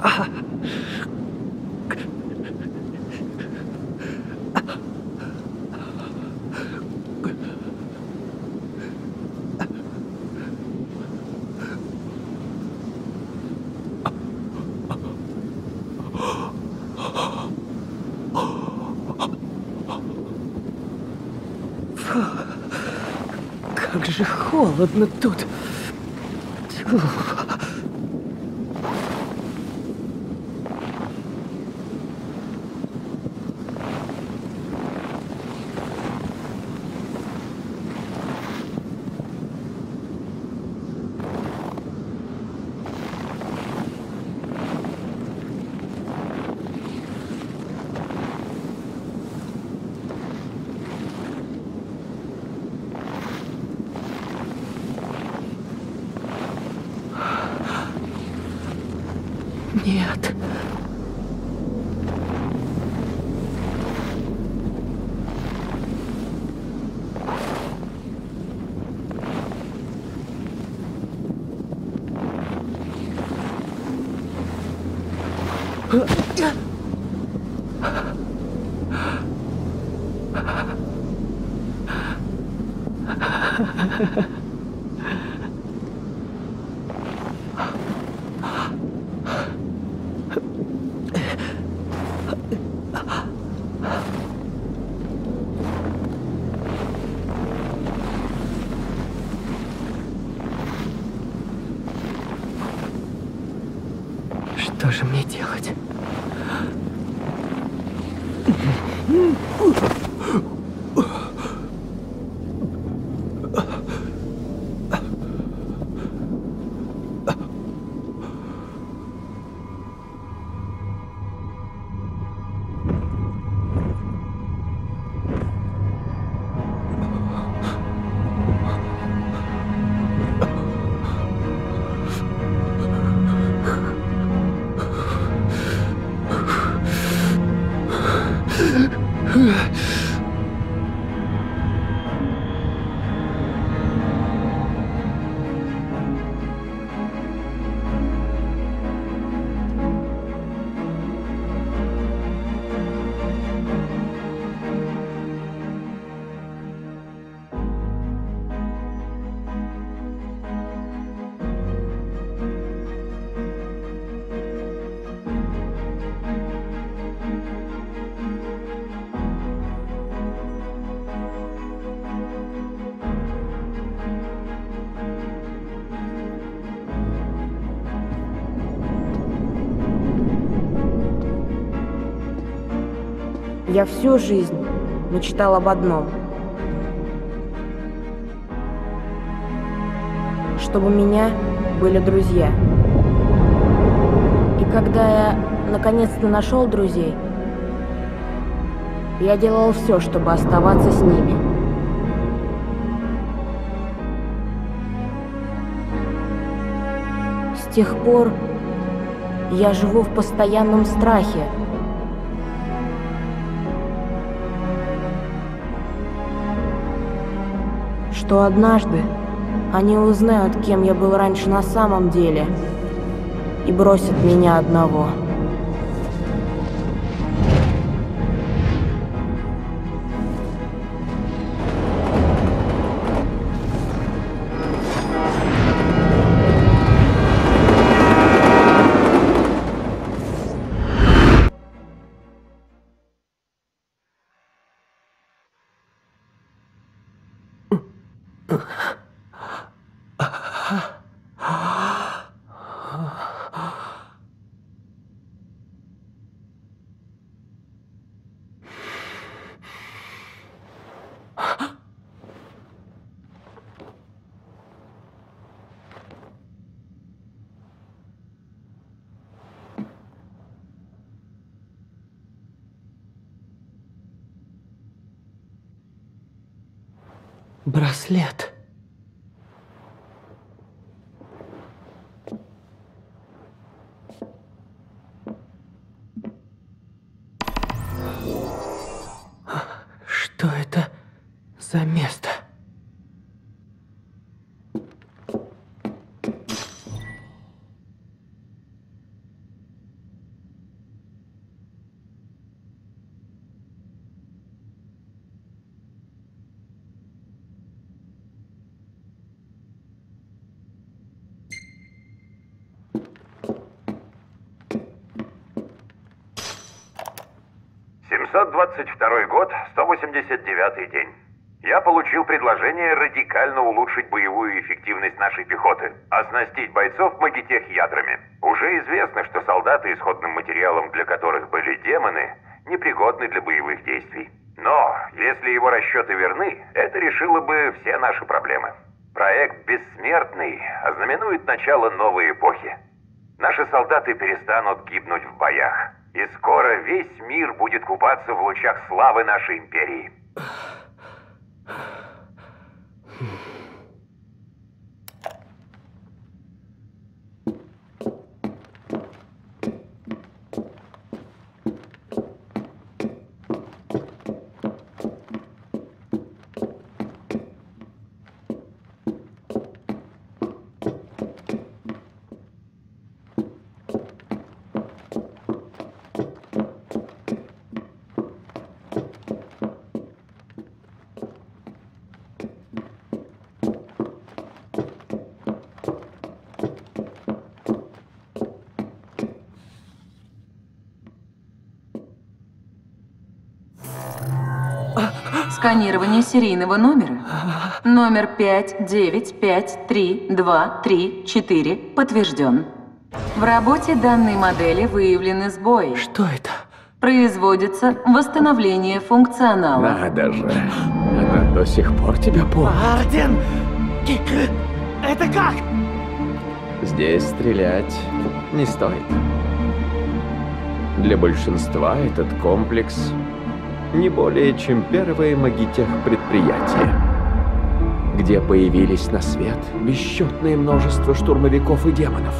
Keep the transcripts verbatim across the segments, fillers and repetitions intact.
Как же холодно тут. Тьфу. Нет. Что же мне делать? Я всю жизнь мечтал об одном. Чтобы у меня были друзья. И когда я наконец-то нашел друзей, я делал все, чтобы оставаться с ними. С тех пор я живу в постоянном страхе. Что однажды они узнают, кем я был раньше на самом деле, и бросят меня одного. Браслет. Что это за место? Ты, девятьсот двадцать второй год, сто восемьдесят девятый день. Я получил предложение радикально улучшить боевую эффективность нашей пехоты, оснастить бойцов магитех-ядрами. Уже известно, что солдаты, исходным материалом для которых были демоны, непригодны для боевых действий. Но, если его расчеты верны, это решило бы все наши проблемы. Проект «Бессмертный» ознаменует начало новой эпохи. Наши солдаты перестанут гибнуть в боях. И скоро весь мир будет купаться в лучах славы нашей империи. Сканирование серийного номера. Номер пять девять пять три два три четыре подтвержден. В работе данной модели выявлены сбои. Что это? Производится восстановление функционала. Надо же. Она до сих пор тебя помнит. Арден! Это как? Здесь стрелять не стоит. Для большинства этот комплекс не более чем первое магитех-предприятие, где появились на свет бесчетное множество штурмовиков и демонов.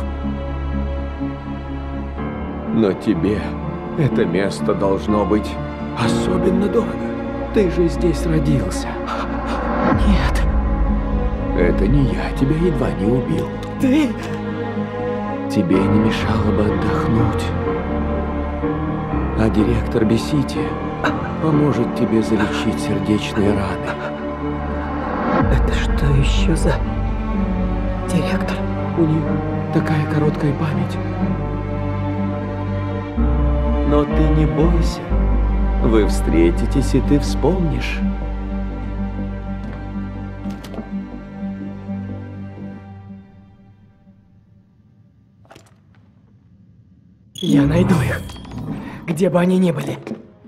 Но тебе это место должно быть особенно дорого. Ты же здесь родился. Нет. Это не я тебя едва не убил. Ты... Тебе не мешало бы отдохнуть. А директор Бесити поможет тебе залечить сердечные раны. Это что еще за директор? У них такая короткая память. Но ты не бойся. Вы встретитесь, и ты вспомнишь. Я найду их, где бы они ни были.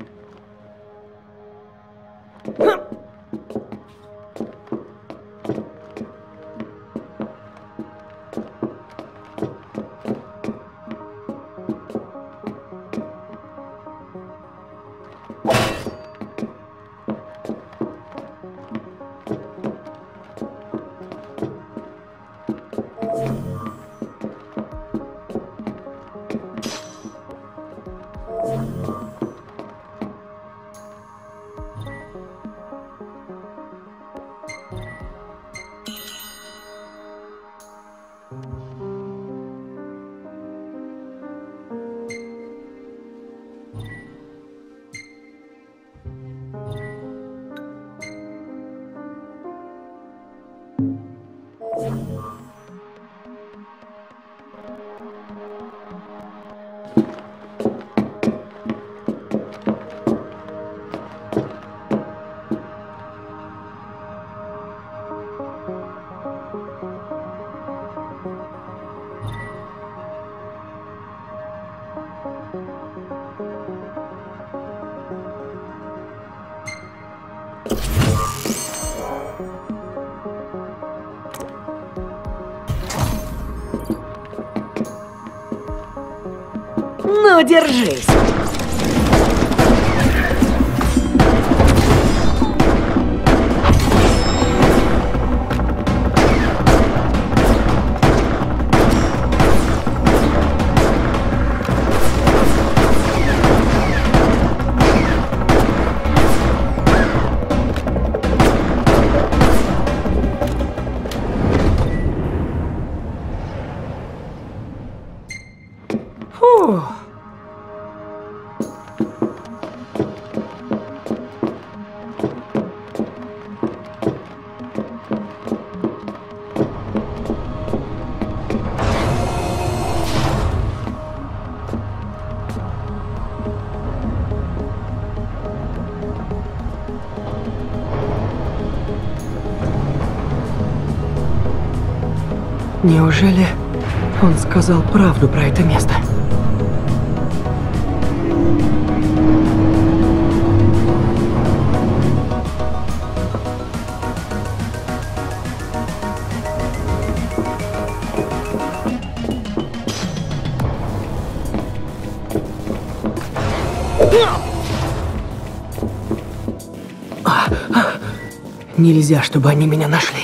Ну, держись! Фу. Неужели он сказал правду про это место? Нельзя, чтобы они меня нашли.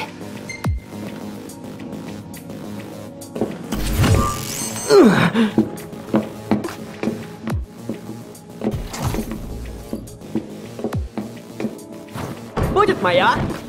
Будет моя.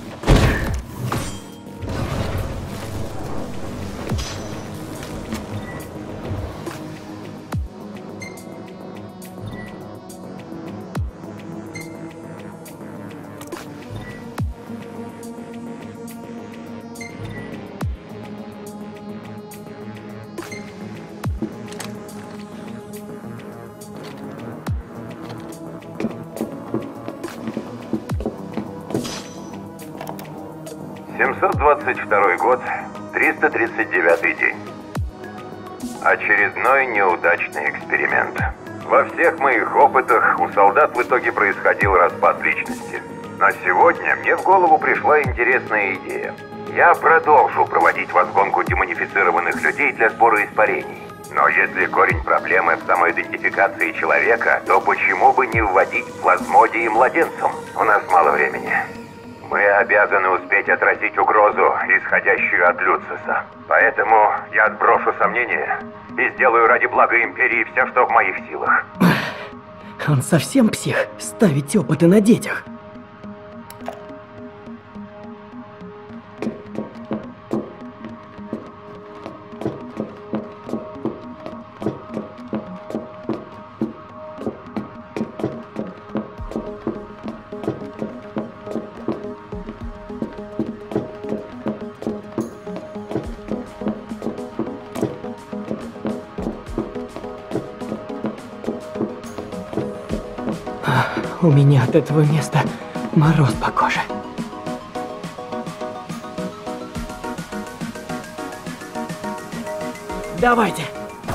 семьсот двадцать второй год, триста тридцать девятый день. Очередной неудачный эксперимент. Во всех моих опытах у солдат в итоге происходил распад личности. Но сегодня мне в голову пришла интересная идея. Я продолжу проводить возгонку демонифицированных людей для сбора испарений. Но если корень проблемы в самоидентификации человека, то почему бы не вводить плазмодии младенцам? У нас мало времени. Мы обязаны успеть отразить угрозу, исходящую от Люциса. Поэтому я отброшу сомнения и сделаю ради блага Империи все, что в моих силах. Он совсем псих? Ставить опыты на детях? У меня от этого места мороз по коже. Давайте.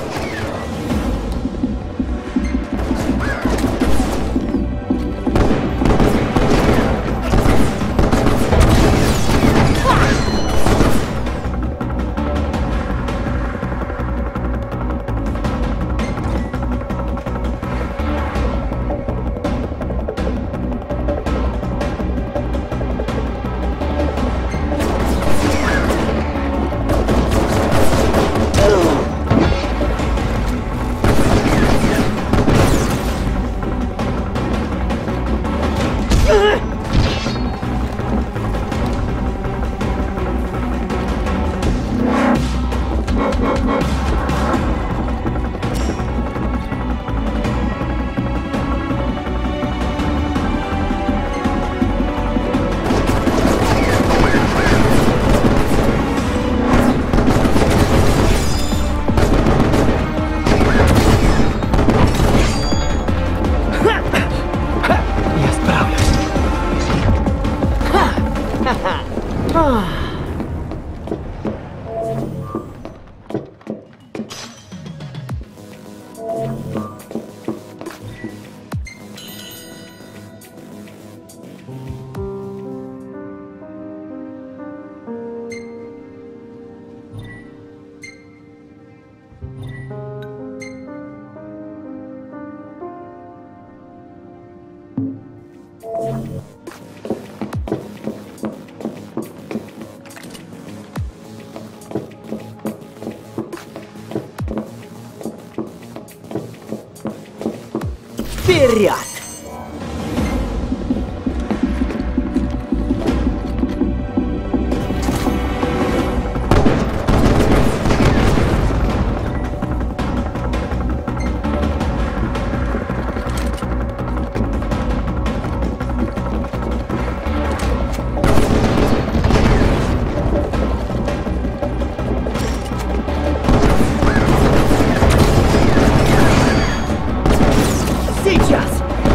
Вперед! Сейчас!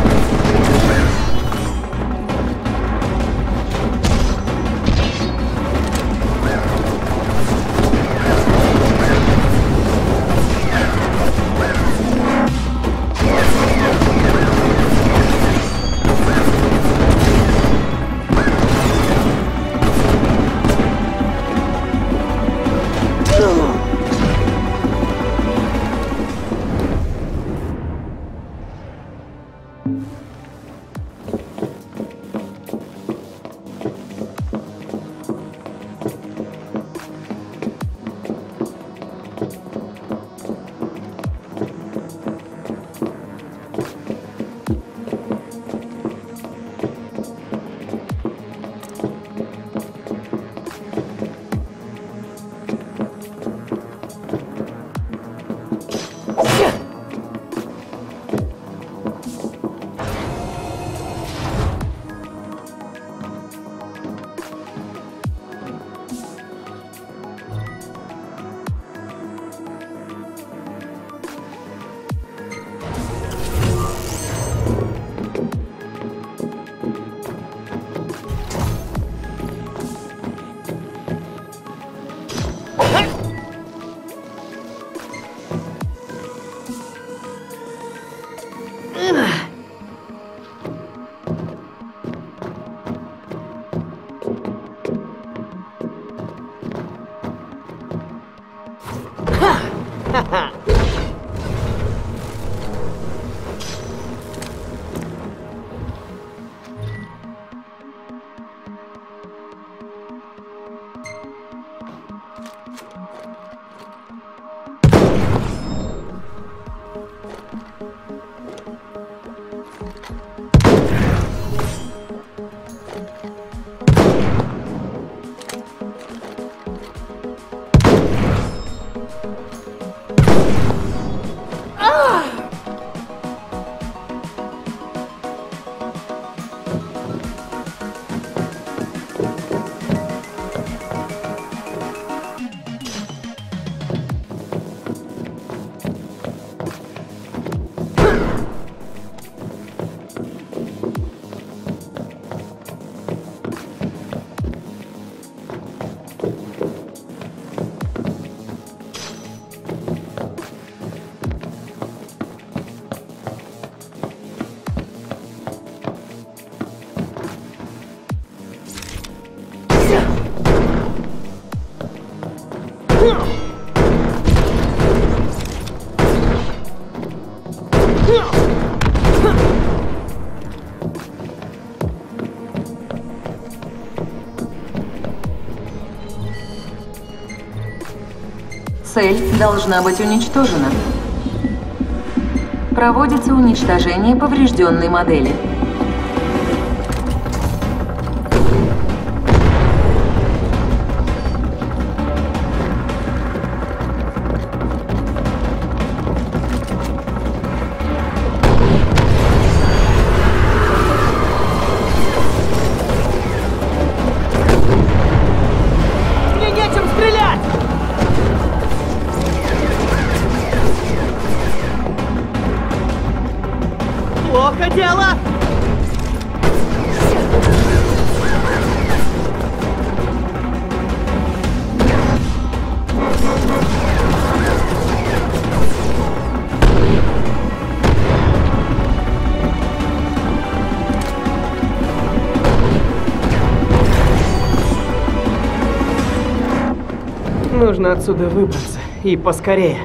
Цель должна быть уничтожена. Проводится уничтожение поврежденной модели. Мне нечем стрелять! Плохо дело! Нужно отсюда выбраться. И поскорее.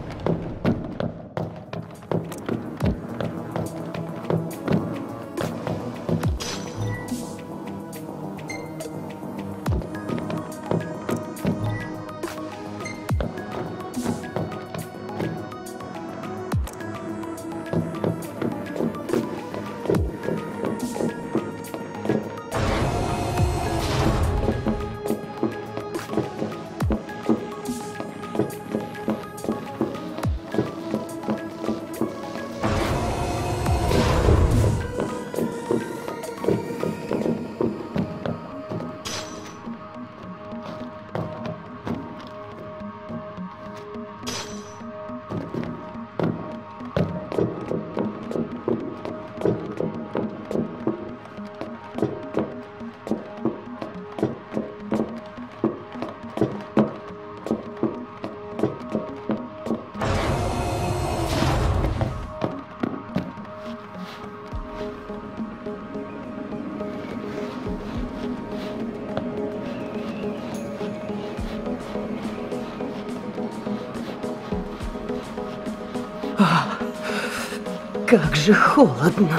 Как же холодно.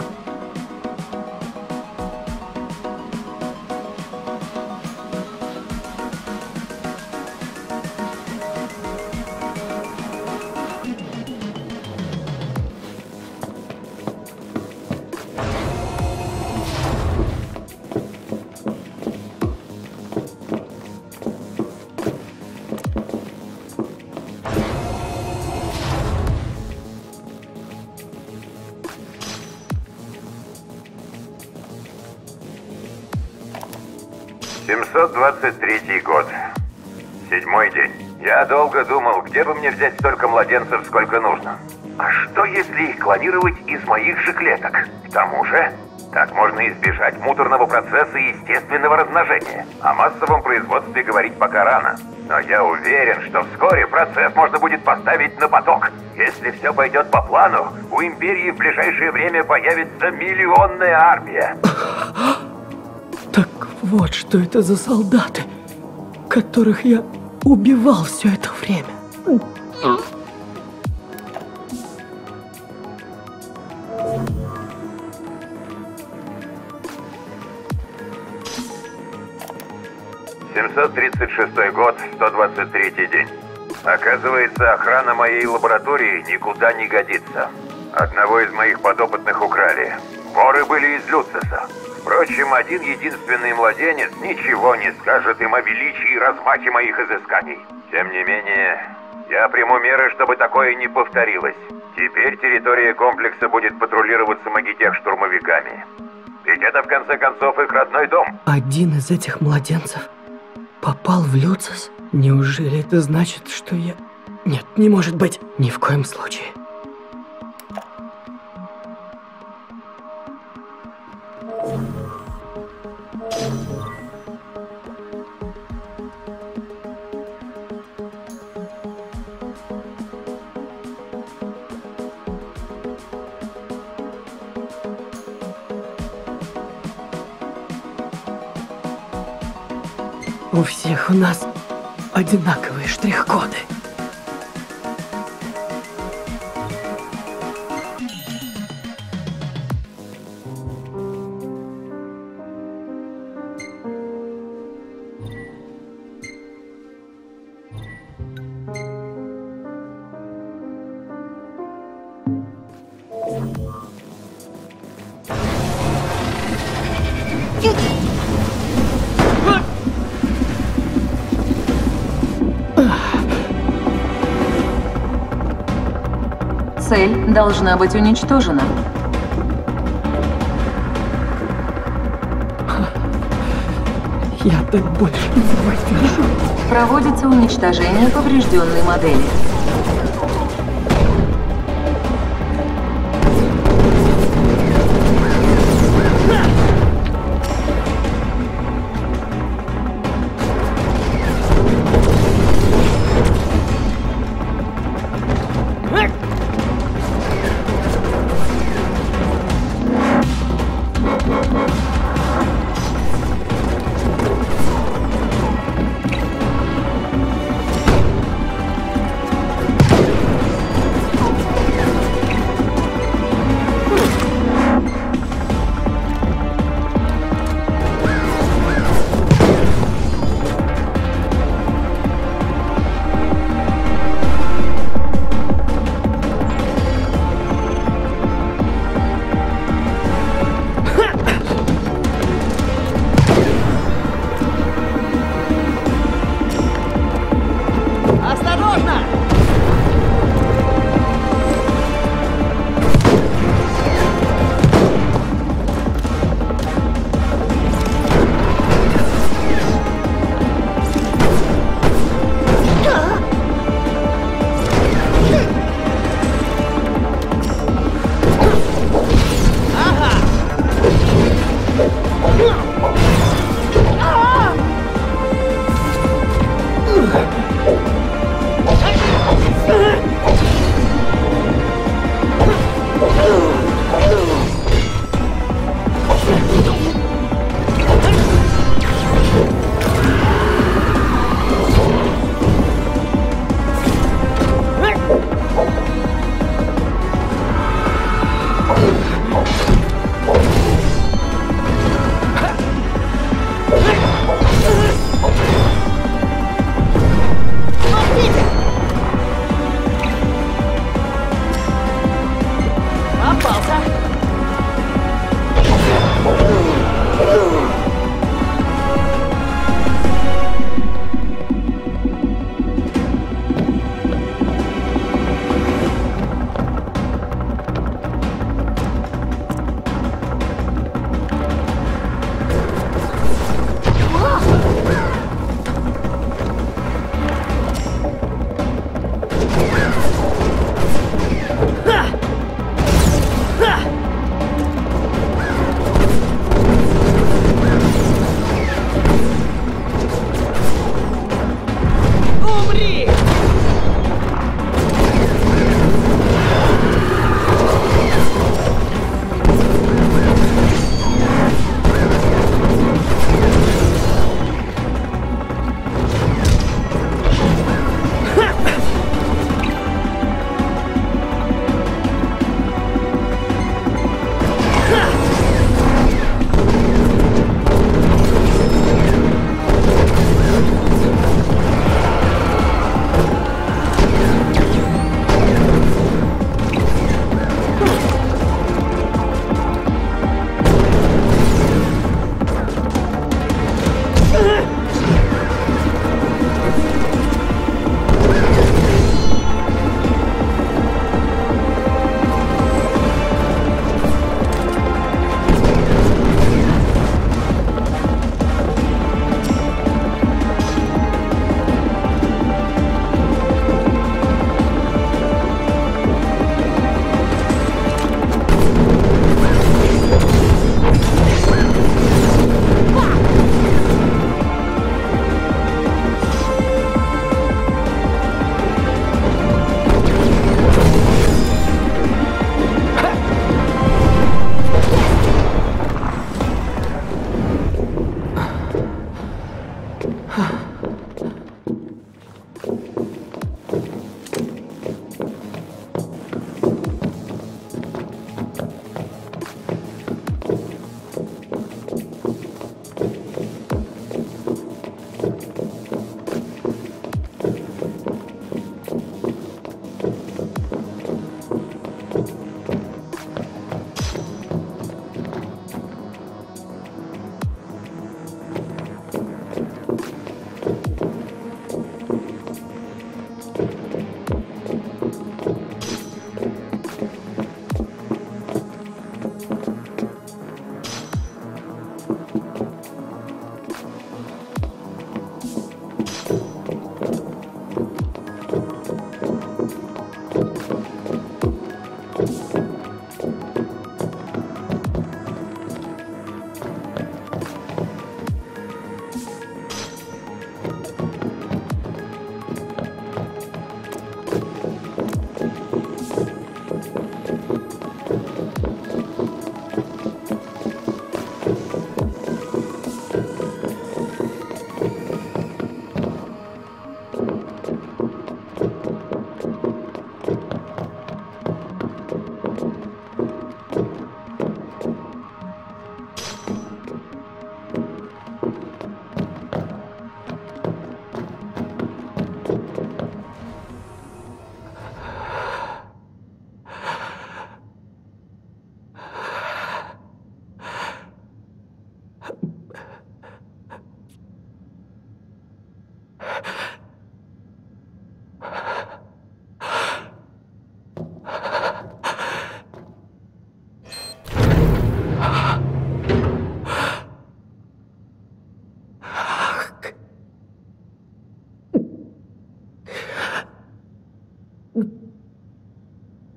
семьсот двадцать третий год. Седьмой день. Я долго думал, где бы мне взять столько младенцев, сколько нужно. А что, если их клонировать из моих же клеток? К тому же, так можно избежать муторного процесса и естественного размножения. О массовом производстве говорить пока рано. Но я уверен, что вскоре процесс можно будет поставить на поток. Если все пойдет по плану, у Империи в ближайшее время появится миллионная армия. Так вот, что это за солдаты, которых я убивал все это время. девятьсот тридцать шестой год, сто двадцать третий день. Оказывается, охрана моей лаборатории никуда не годится. Одного из моих подопытных украли. Воры были из Люцеса. Впрочем, один единственный младенец ничего не скажет им о величии и размахе моих изысканий. Тем не менее, я приму меры, чтобы такое не повторилось. Теперь территория комплекса будет патрулироваться магитех-штурмовиками. Ведь это, в конце концов, их родной дом. Один из этих младенцев попал в Люцес? Неужели это значит, что я... Нет, не может быть. Ни в коем случае. У всех у нас одинаковые штрих-коды. Цель должна быть уничтожена. Я так больше не выдержу. Проводится уничтожение поврежденной модели.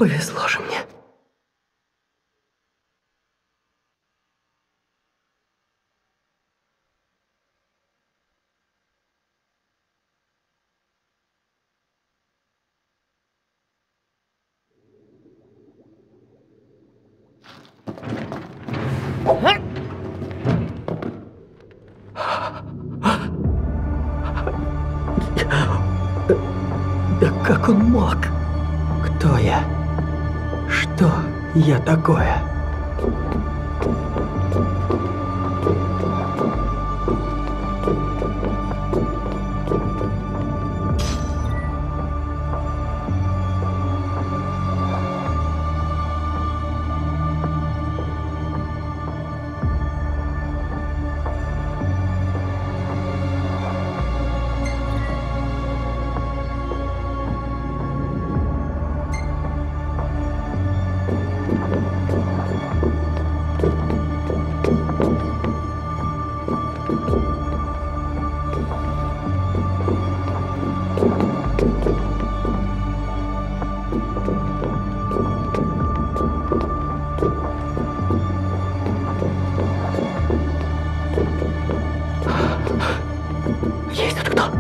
Повезло же мне. Да как он мог? Кто я? Что я такое? Есть тут кто?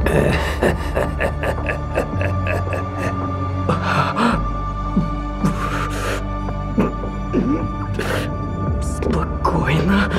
Спокойно.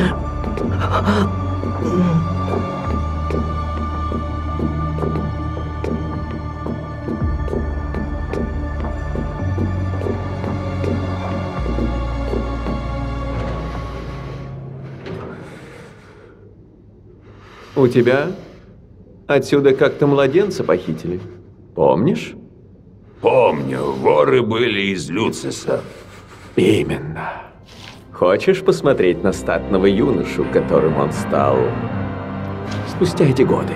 У тебя отсюда как-то младенца похитили. Помнишь? Помню, воры были из Люциса. Именно. Хочешь посмотреть на статного юношу, которым он стал спустя эти годы?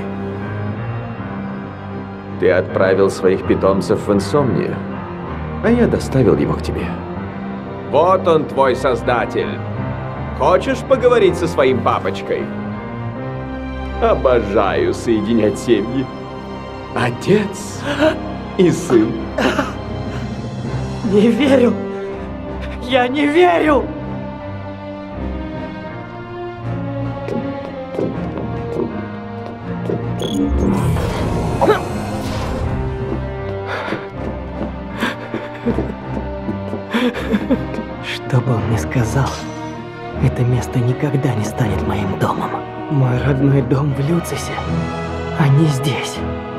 Ты отправил своих питомцев в Инсомнию, а я доставил его к тебе. Вот он, твой создатель. Хочешь поговорить со своим папочкой? Обожаю соединять семьи. Отец и сын. Не верю! Я не верю! Что бы он ни сказал, это место никогда не станет моим домом. Мой родной дом в Люцисе, а не здесь.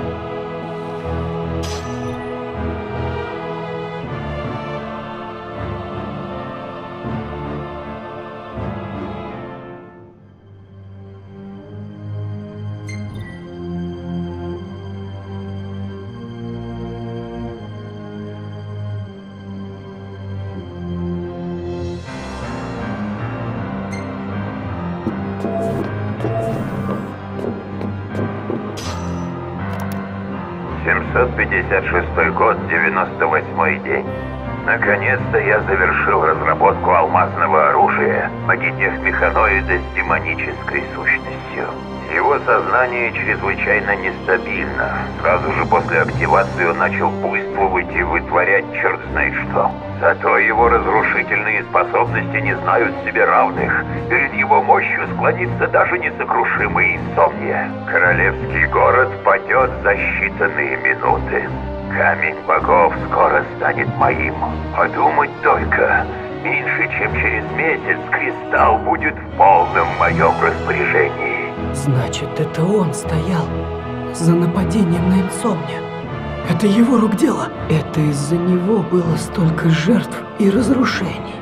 семьсот пятьдесят шестой год, девяносто восьмой день. Наконец-то я завершил разработку алмазного оружия магитех-механоида с демонической сущностью. Его сознание чрезвычайно нестабильно. Сразу же после активации он начал буйствовать и вытворять черт знает что. Зато его разрушительные способности не знают себе равных. Перед его мощью склонится даже несокрушимый Инсомния. Королевский город падет за считанные минуты. Камень богов скоро станет моим. Подумать только, меньше чем через месяц кристалл будет в полном моем распоряжении. Значит, это он стоял за нападением на Инсомнию. Это его рук дело. Это из-за него было столько жертв и разрушений.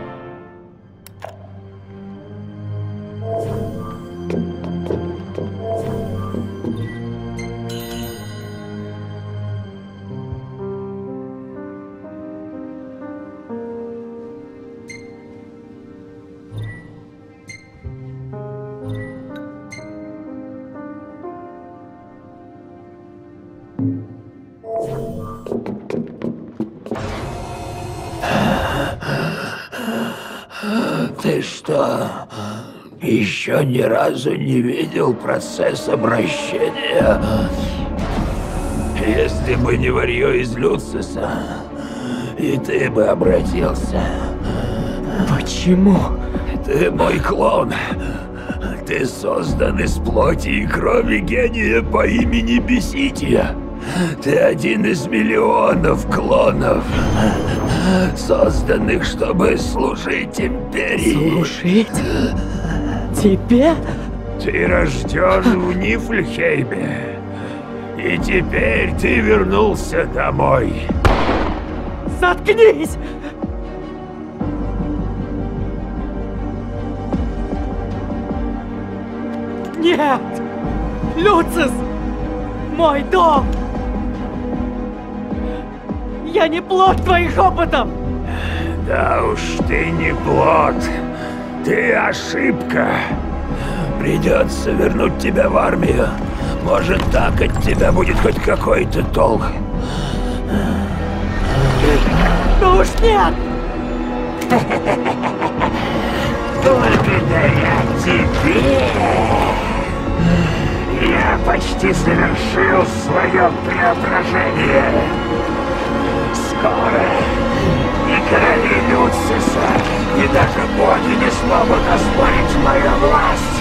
Ты что, еще ни разу не видел процесс обращения? Если бы не варьё из Люциса, и ты бы обратился. Почему? Ты мой клон. Ты создан из плоти и крови гения по имени Бесития. Ты один из миллионов клонов, созданных, чтобы служить Империи. Служить? Тебе? Ты рожден в Нифльхейме, и теперь ты вернулся домой. Заткнись! Нет! Люцис! Мой дом! Я не плод твоих опытов! Да уж ты не плод. Ты ошибка. Придется вернуть тебя в армию. Может, так от тебя будет хоть какой-то толк. Ну уж нет! Благодаря тебе я почти завершил свое преображение. Скоро и короли Люциса, и даже боги не смогут оспорить мою власть.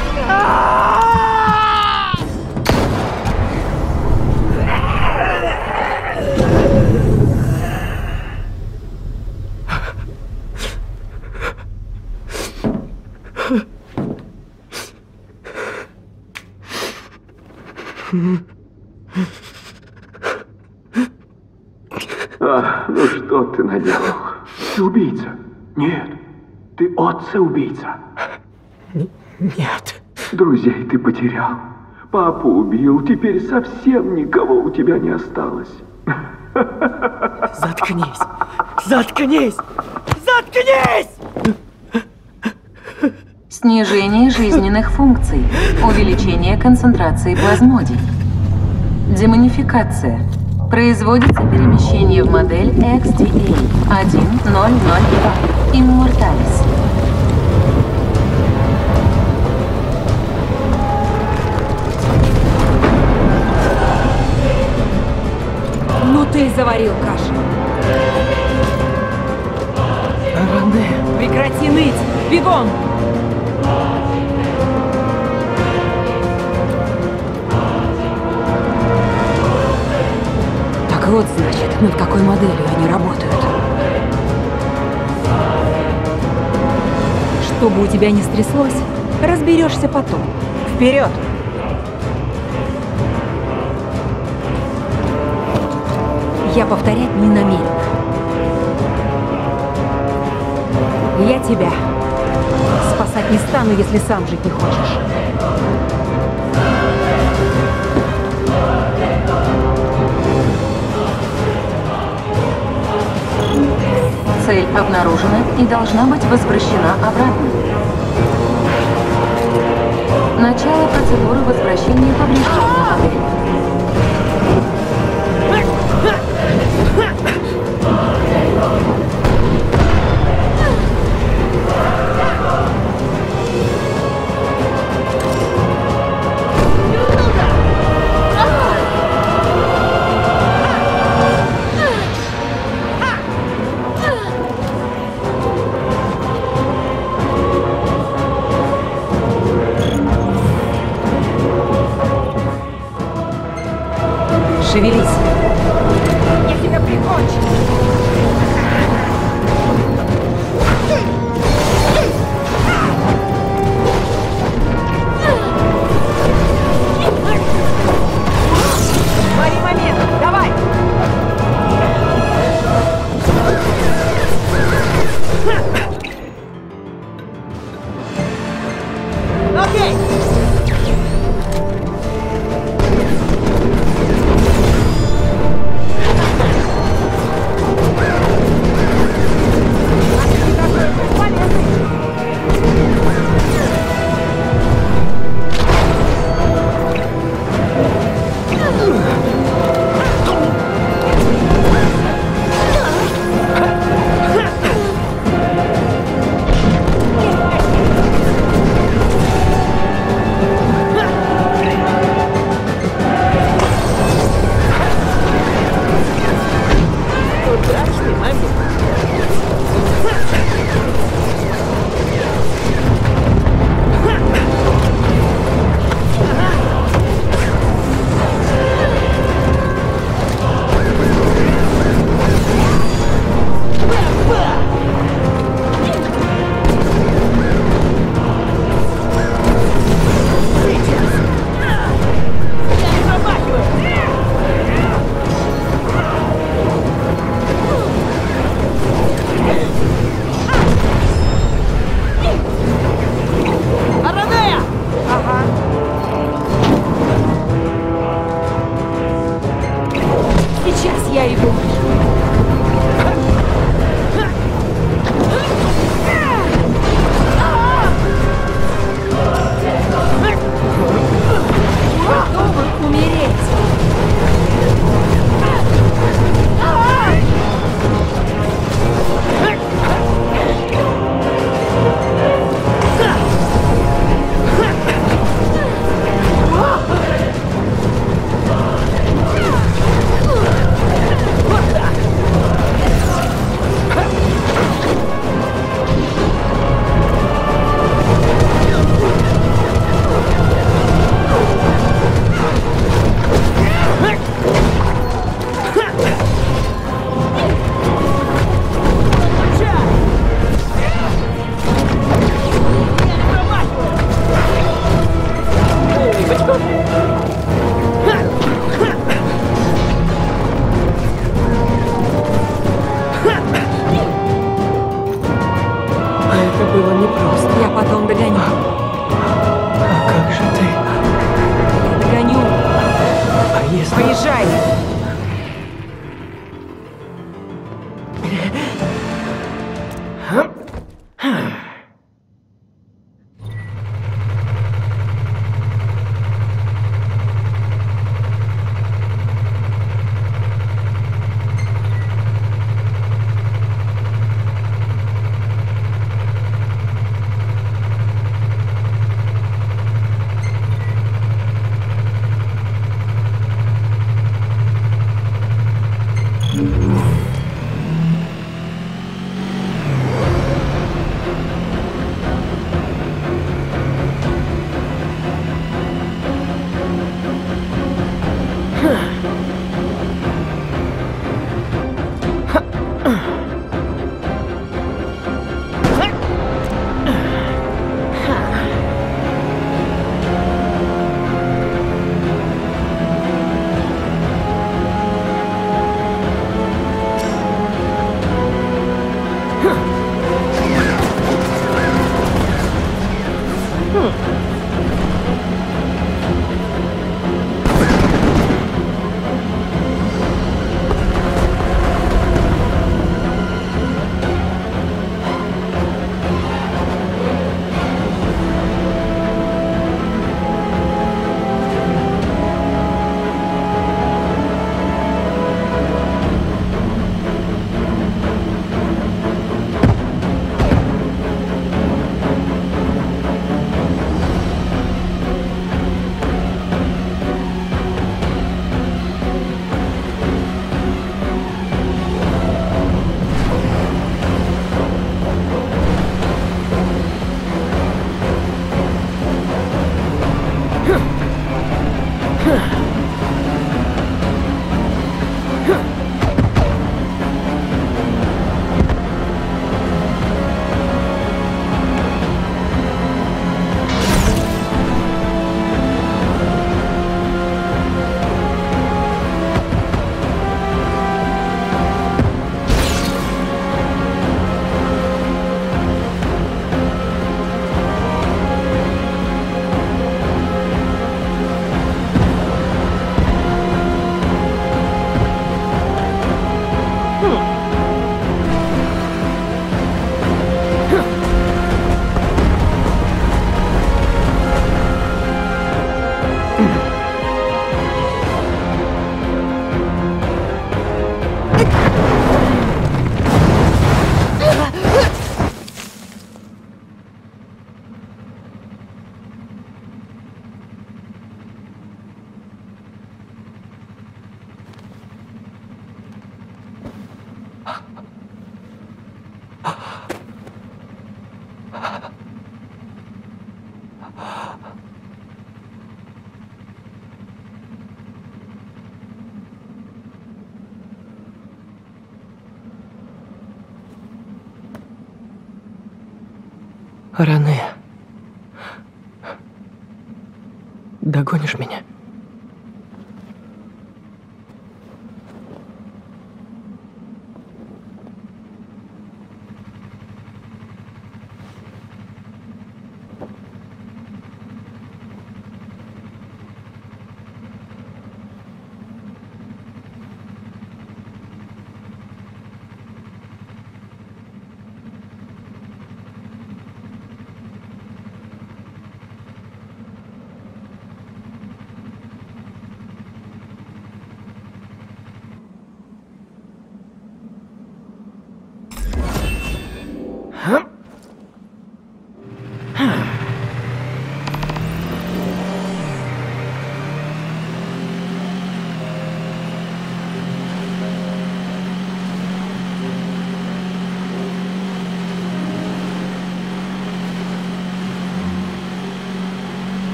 А, ну что ты наделал? Ты убийца. Нет, ты отца-убийца. Нет. Друзей ты потерял. Папу убил, теперь совсем никого у тебя не осталось. Заткнись! Заткнись! Заткнись! Снижение жизненных функций. Увеличение концентрации плазмодий. Демонификация. Производится перемещение в модель икс ди эй один ноль ноль два. Имморталис. Ну ты и заварил кашу. Аранде. Прекрати ныть! Бегом! Так вот, значит, над какой моделью они работают. Что бы у тебя ни стряслось, разберешься потом. Вперед! Я повторять не намерен. Я тебя спасать не стану, если сам жить не хочешь. Цель обнаружена и должна быть возвращена обратно. Начало процедуры возвращения поврежденной модели. Шевелись. Я тебя прикончу. Лови момент. Давай. Окей. непросто. Я потом догоню. А как же ты? Я догоню. А если... Поезжай! Рене, догонишь меня?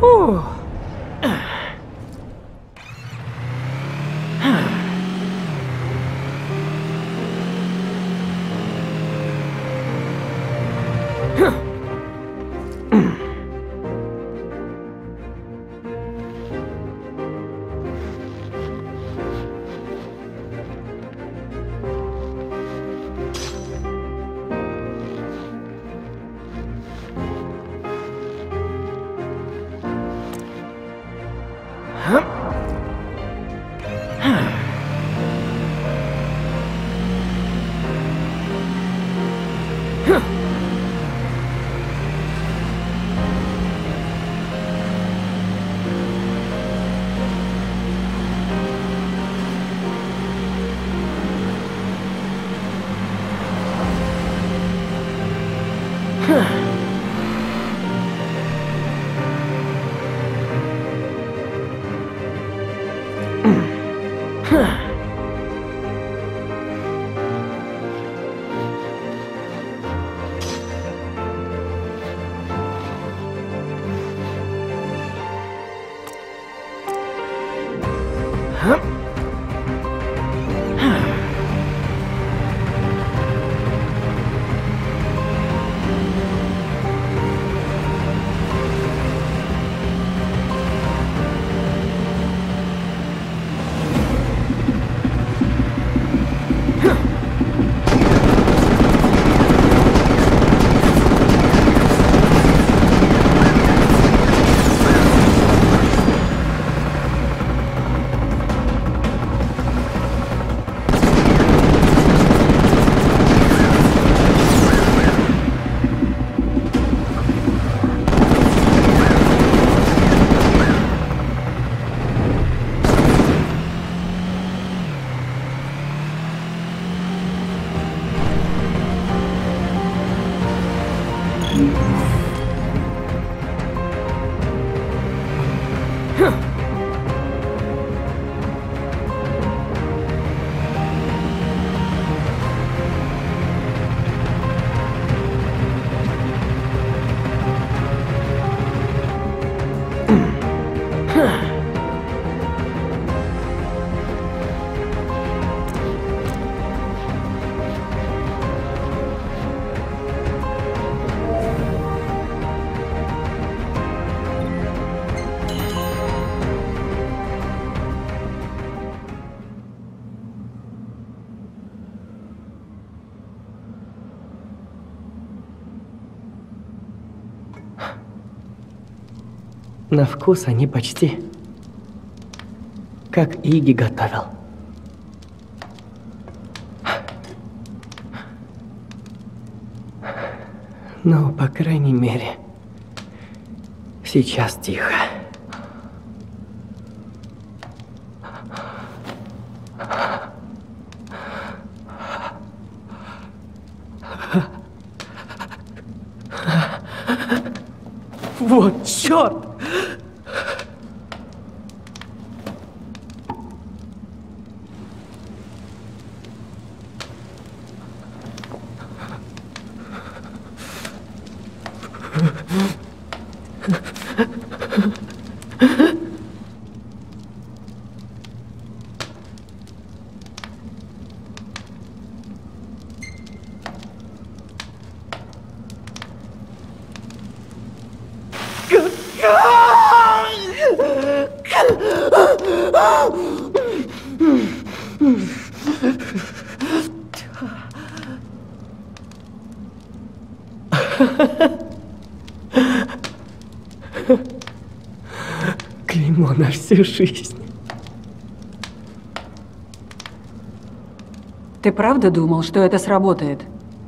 Фу. На вкус они почти как Иги готовил. Но, по крайней мере, сейчас тихо. Вот черт! Клеймо на всю жизнь. Ты правда думал, что это сработает?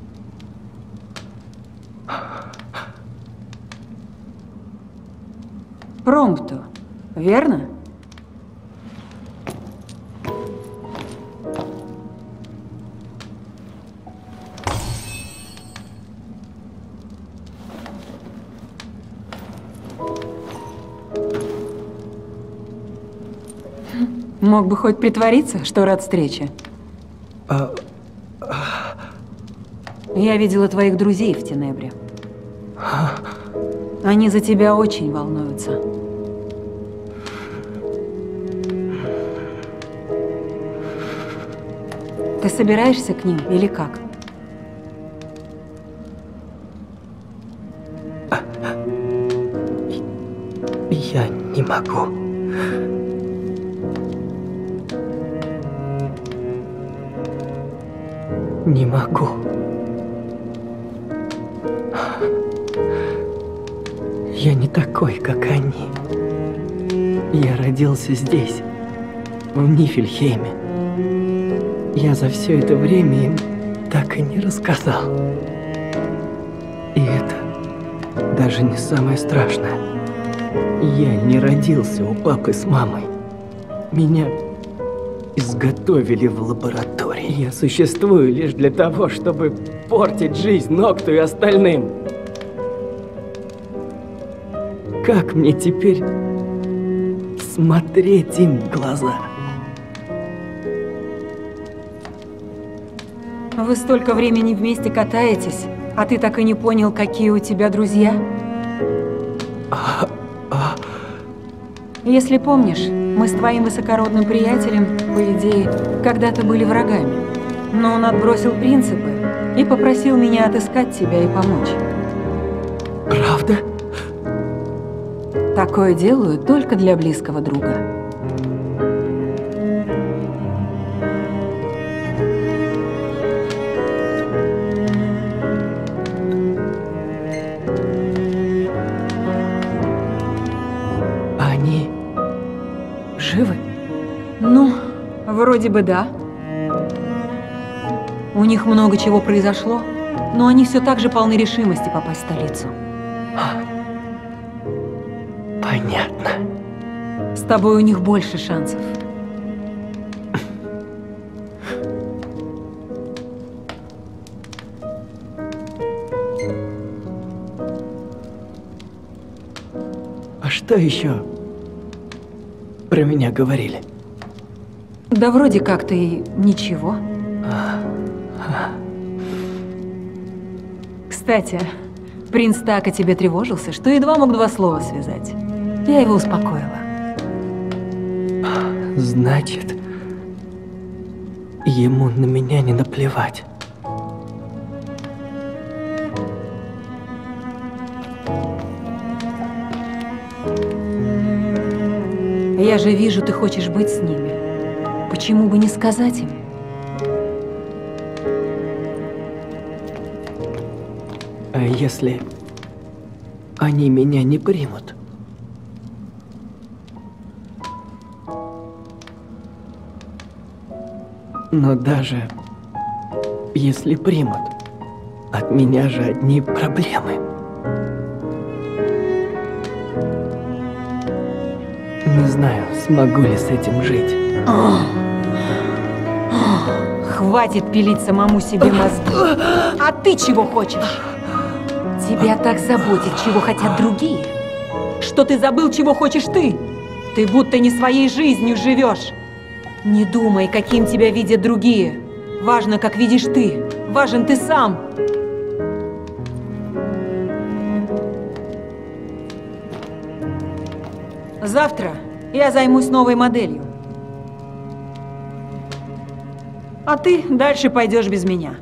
Промпту, верно? Мог бы хоть притвориться, что рад встрече. А... Я видела твоих друзей в Тенебре. Они за тебя очень волнуются. Ты собираешься к ним или как? Я не могу. Не могу. Я не такой, как они. Я родился здесь, в Нифельхейме. Я за все это время им так и не рассказал. И это даже не самое страшное. Я не родился у папы с мамой. Меня изготовили в лаборатории. Я существую лишь для того, чтобы портить жизнь Нокту и остальным. Как мне теперь смотреть им в глаза? Вы столько времени вместе катаетесь, а ты так и не понял, какие у тебя друзья? А, а... Если помнишь, мы с твоим высокородным приятелем, по идее, когда-то были врагами. Но он отбросил принципы и попросил меня отыскать тебя и помочь. Правда? Такое делаю только для близкого друга. Они живы? Ну, вроде бы да. У них много чего произошло, но они все так же полны решимости попасть в столицу. Понятно. С тобой у них больше шансов. А что еще про меня говорили? Да вроде как-то и ничего. Кстати, принц так о тебе тревожился, что едва мог два слова связать. Я его успокоила. Значит, ему на меня не наплевать. Я же вижу, ты хочешь быть с ними. Почему бы не сказать им? А если они меня не примут? Но даже если примут, от меня же одни проблемы. Не знаю, смогу ли с этим жить. Хватит пилить самому себе мозги. А ты чего хочешь? Тебя так заботит, чего хотят другие, что ты забыл, чего хочешь ты. Ты будто не своей жизнью живешь. Не думай, каким тебя видят другие. Важно, как видишь ты. Важен ты сам. Завтра я займусь новой моделью. А ты дальше пойдешь без меня.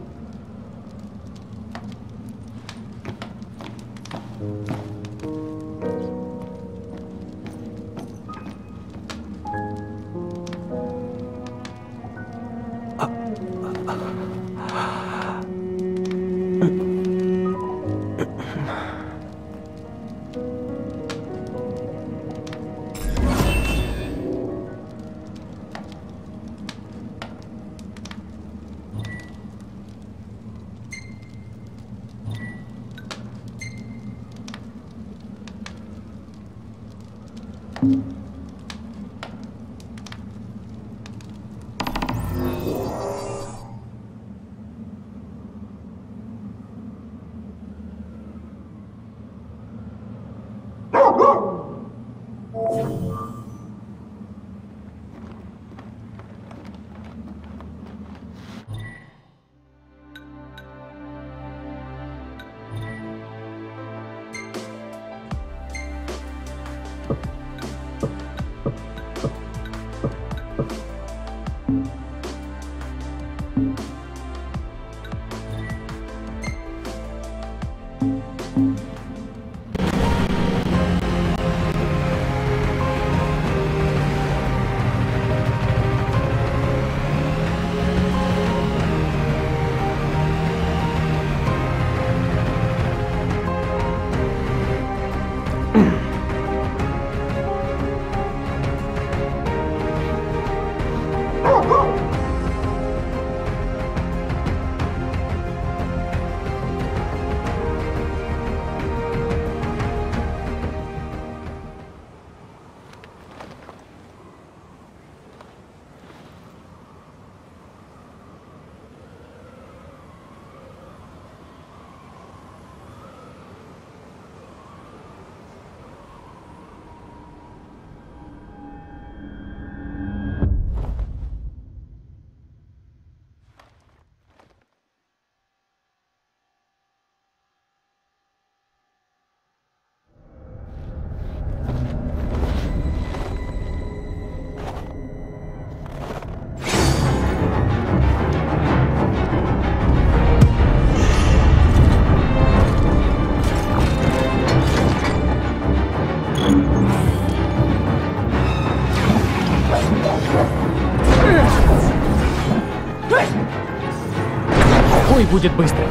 бой будет быстрым.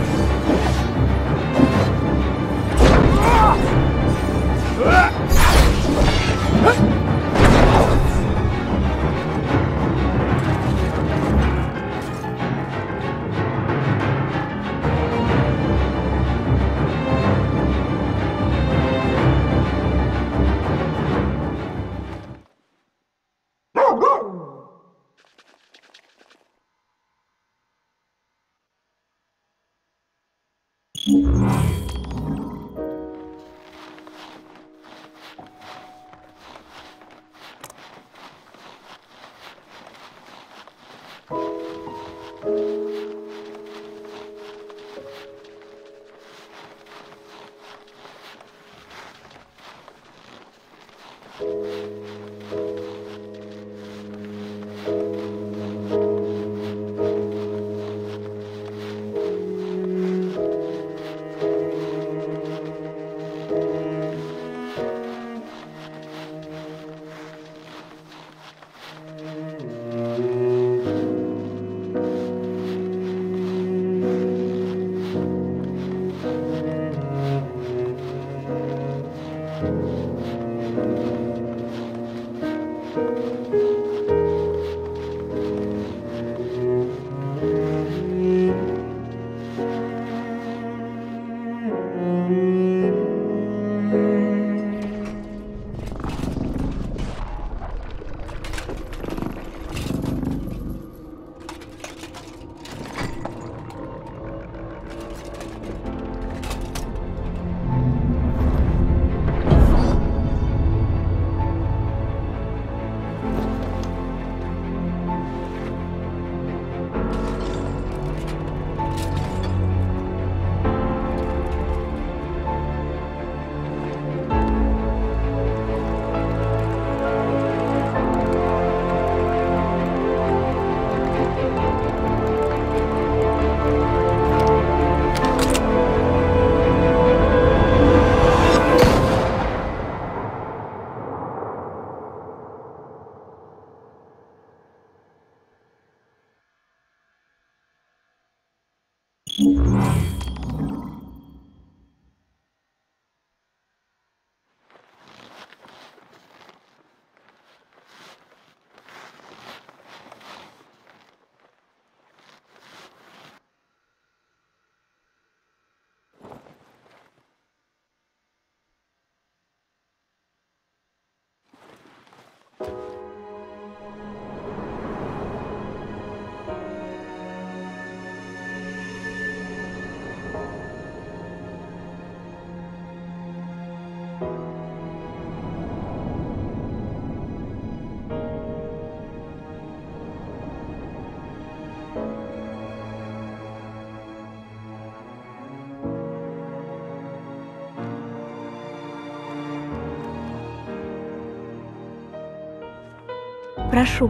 Прошу,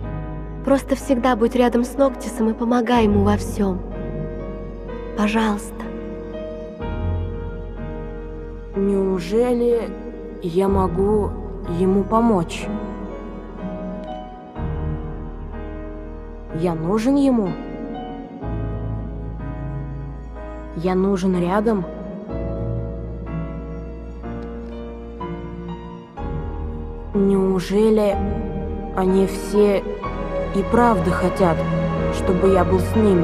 просто всегда будь рядом с Ноктисом и помогай ему во всем. Пожалуйста. Неужели я могу ему помочь? Я нужен ему? Я нужен рядом? Неужели они все и правда хотят, чтобы я был с ними?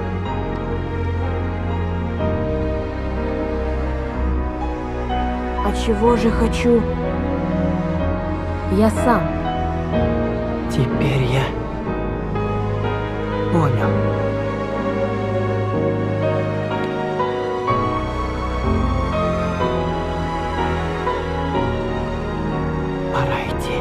А чего же хочу я сам? Теперь я понял. Пора идти.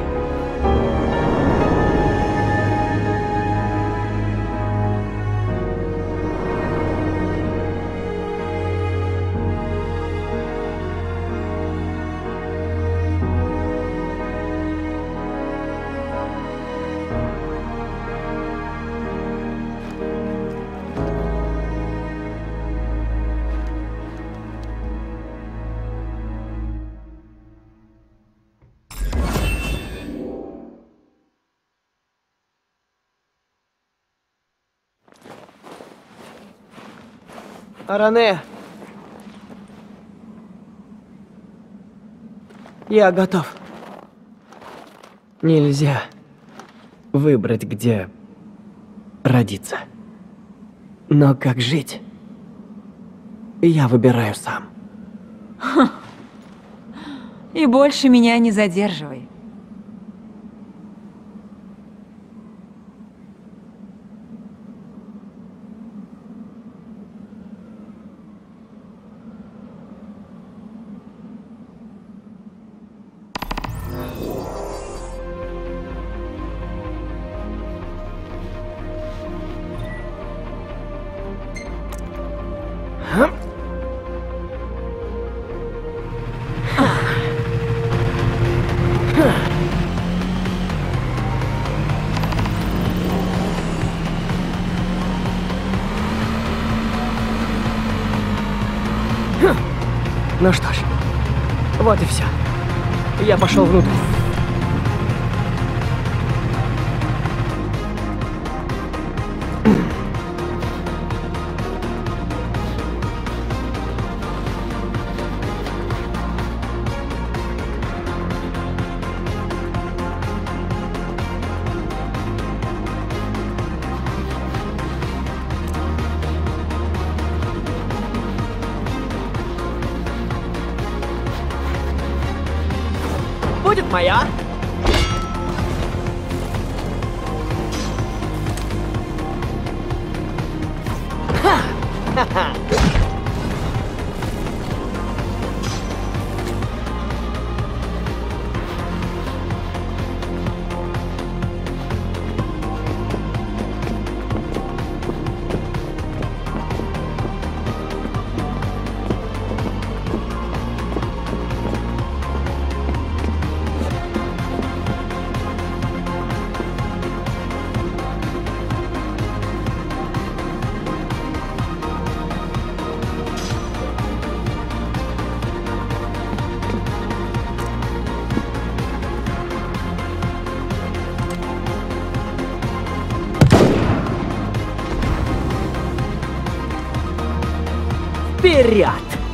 Аране! Я готов. Нельзя выбрать, где родиться. Но как жить, я выбираю сам. И больше меня не задерживай. Ну что ж, вот и все. Я пошел внутрь. Будет моя. Ха-ха-ха. Вперед!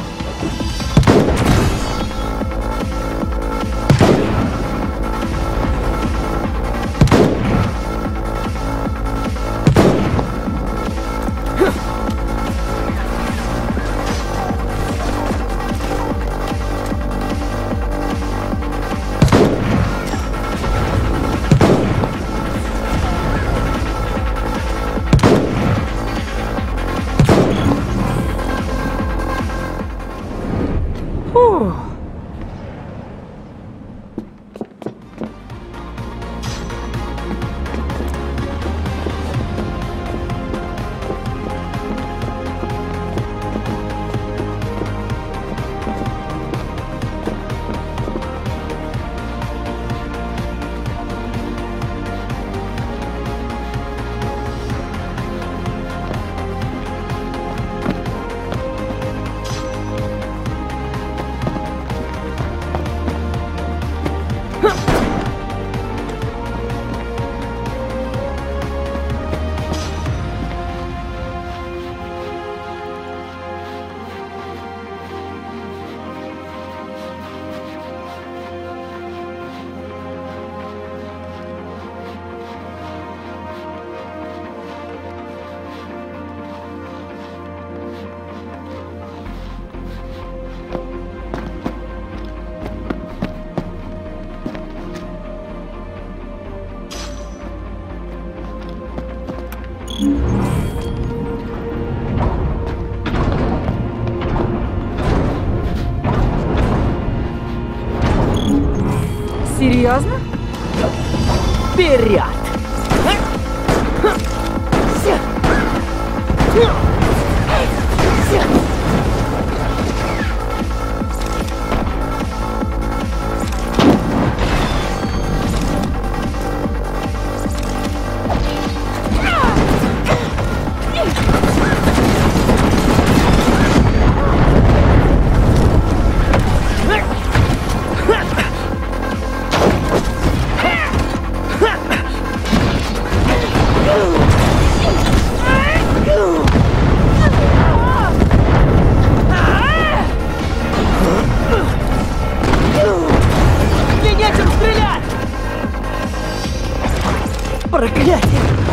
Серьезно? Вперед! Проклятие!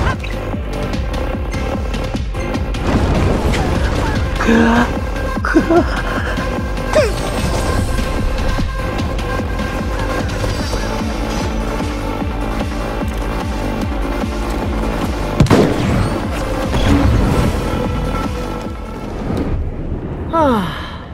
Ах.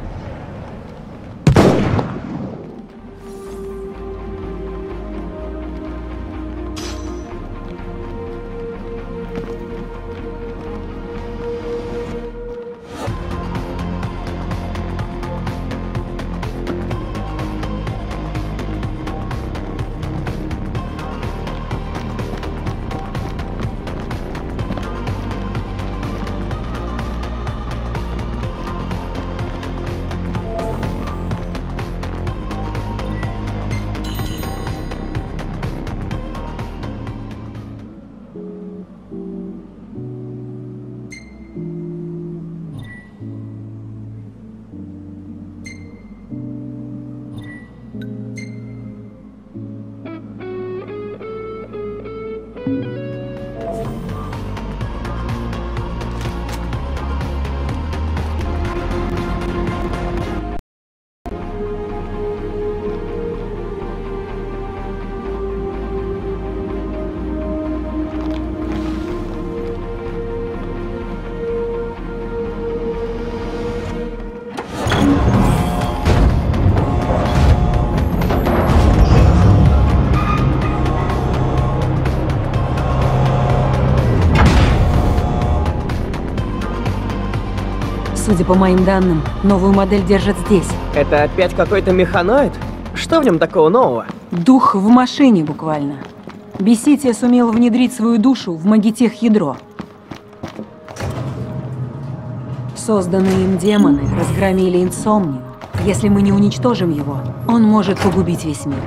Судя по моим данным, новую модель держат здесь. Это опять какой-то механоид? Что в нем такого нового? Дух в машине, буквально. Бессития сумела внедрить свою душу в магитех-ядро. Созданные им демоны разгромили инсомнию. Если мы не уничтожим его, он может погубить весь мир.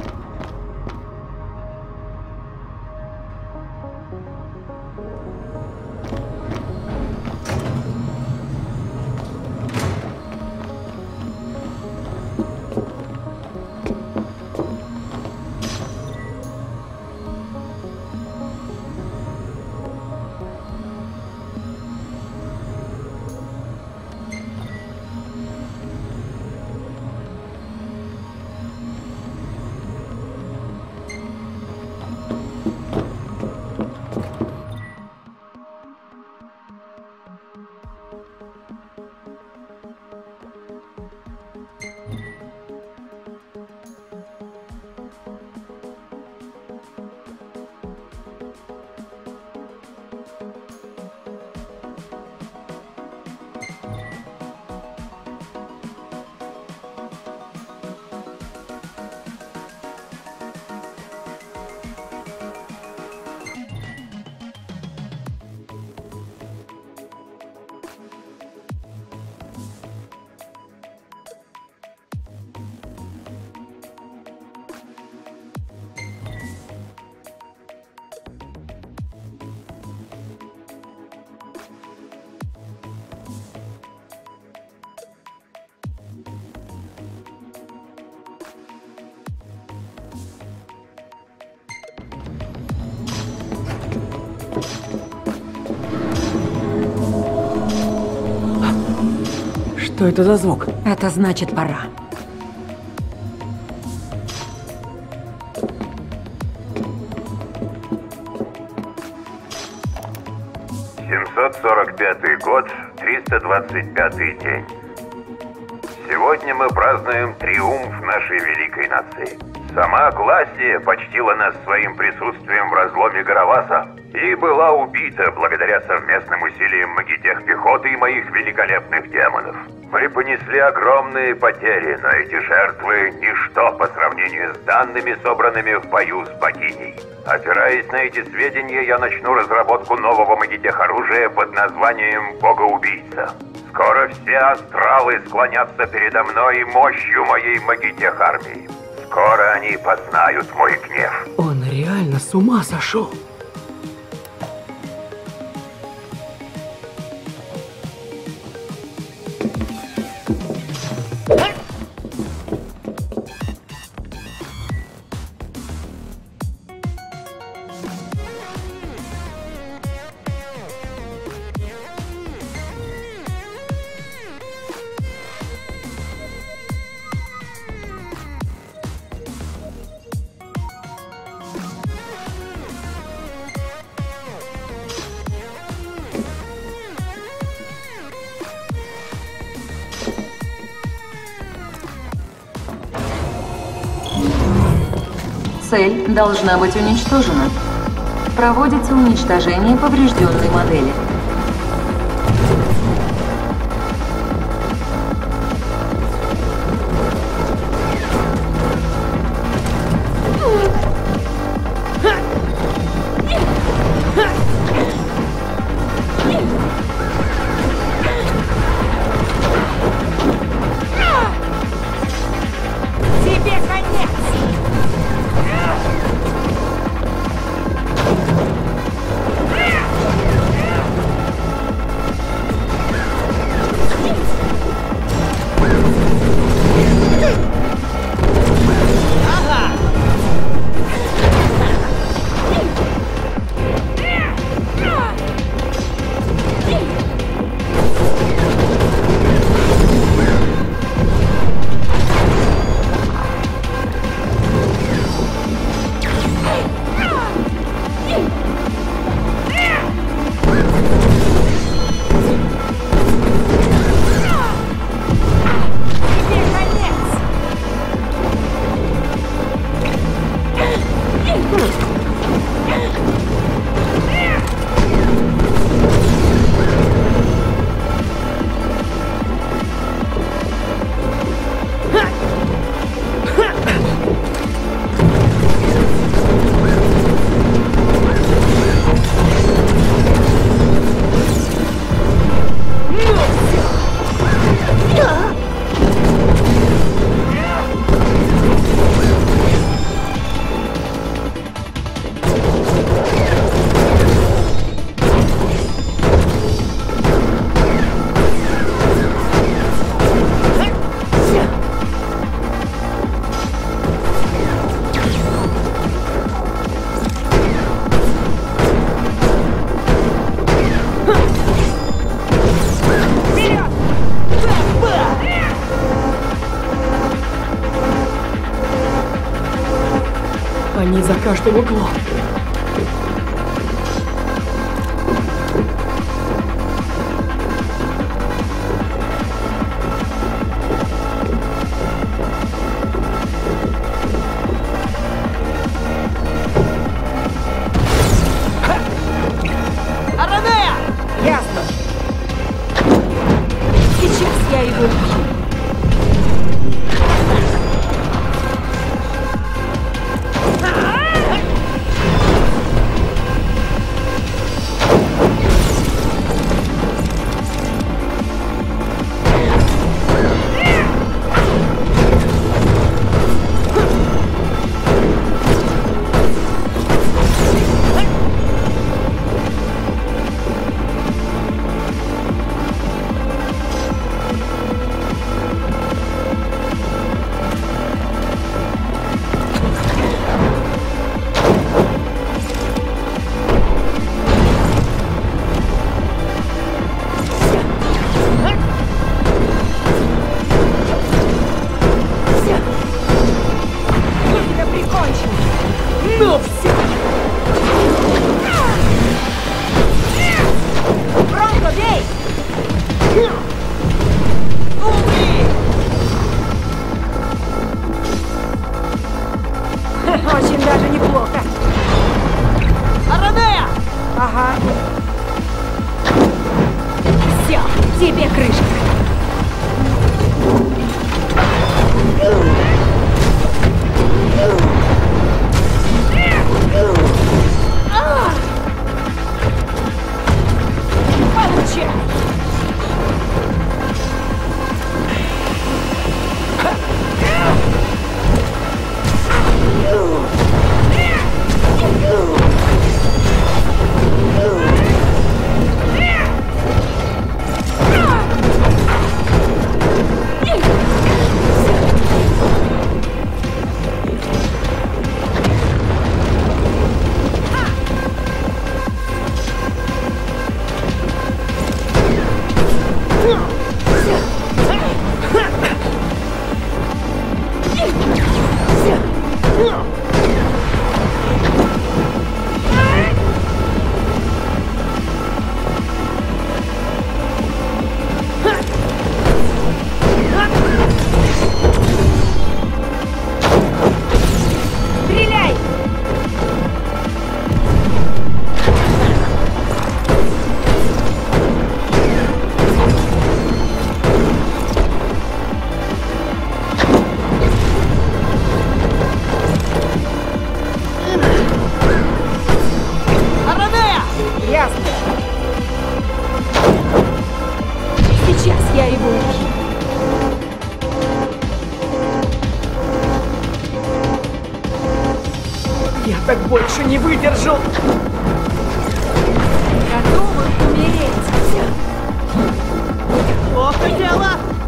Что это за звук? Это значит, пора. семьсот сорок пятый год, триста двадцать пятый день. Сегодня мы празднуем триумф нашей великой нации. Сама Классия почтила нас своим присутствием в разломе Гараваса и была убита благодаря совместным усилиям магитех пехоты и моих великолепных демонов. Мы понесли огромные потери, но эти жертвы – ничто по сравнению с данными, собранными в бою с богиней. Опираясь на эти сведения, я начну разработку нового магитех-оружия под названием «Богоубийца». Скоро все астралы склонятся передо мной и мощью моей магитех-армии. Скоро они познают мой гнев. Он реально с ума сошел. Цель должна быть уничтожена. Проводится уничтожение поврежденной модели. Они за каждым углом. Аранея! Ясно. Сейчас я его убью. Ну все! Бронко, бей! Умри! Очень даже неплохо. Аранея! Ага. Все, тебе крышка. Получай! Я так больше не выдержу! Готовы умереть? Плохо дело!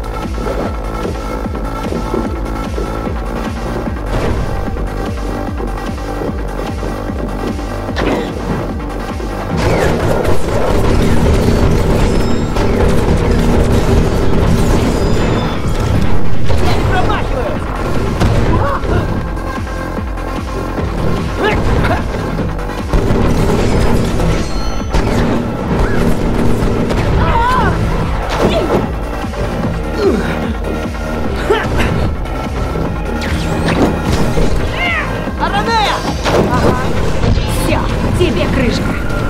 Тебе крышка.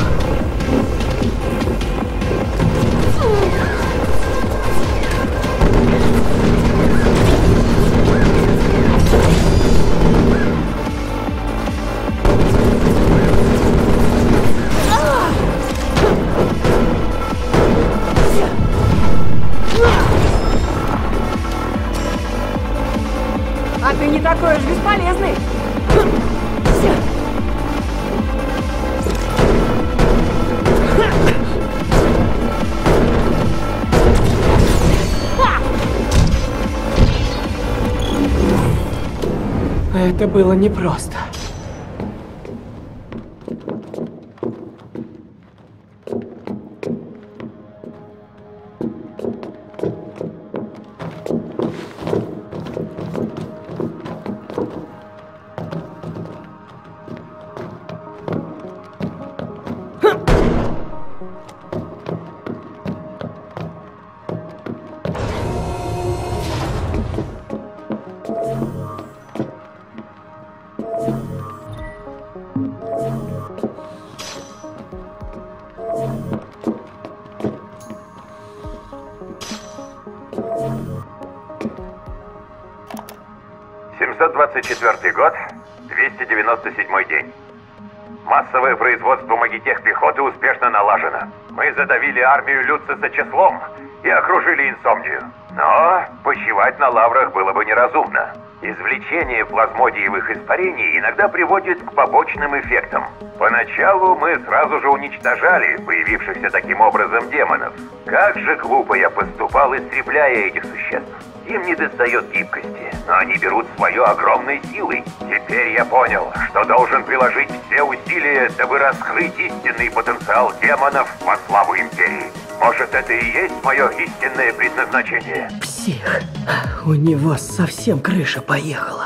А ты не такой уж бесполезный! Это было непросто. семьсот двадцать четвёртый год, двести девяносто седьмой день. Массовое производство магитех-пехоты успешно налажено. Мы задавили армию Люциса числом и окружили инсомнию. Но почивать на лаврах было бы неразумно. Извлечение плазмодиевых испарений иногда приводит к побочным эффектам. Поначалу мы сразу же уничтожали появившихся таким образом демонов. Как же глупо я поступал, истребляя этих существ. Им не достает гибкости, но они берут свое огромной силой. Теперь я понял, что должен приложить все усилия, дабы раскрыть истинный потенциал демонов во славу Империи. Может, это и есть мое истинное предназначение? Псих. У него совсем крыша поехала.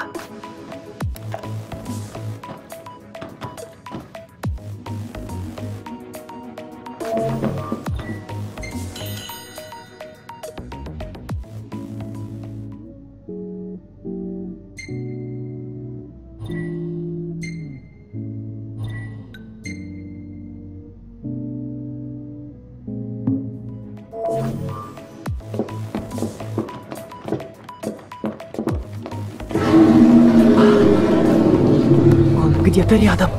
Он где-то рядом.